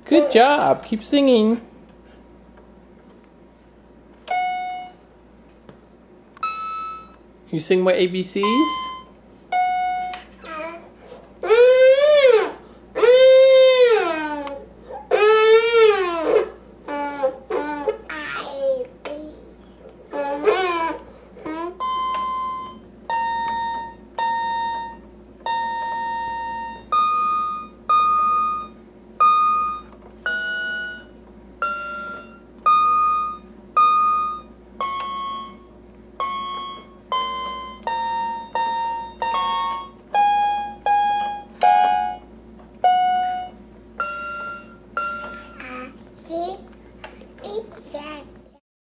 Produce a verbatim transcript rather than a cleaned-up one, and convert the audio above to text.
Good job. Keep singing. Can you sing my A B Cs?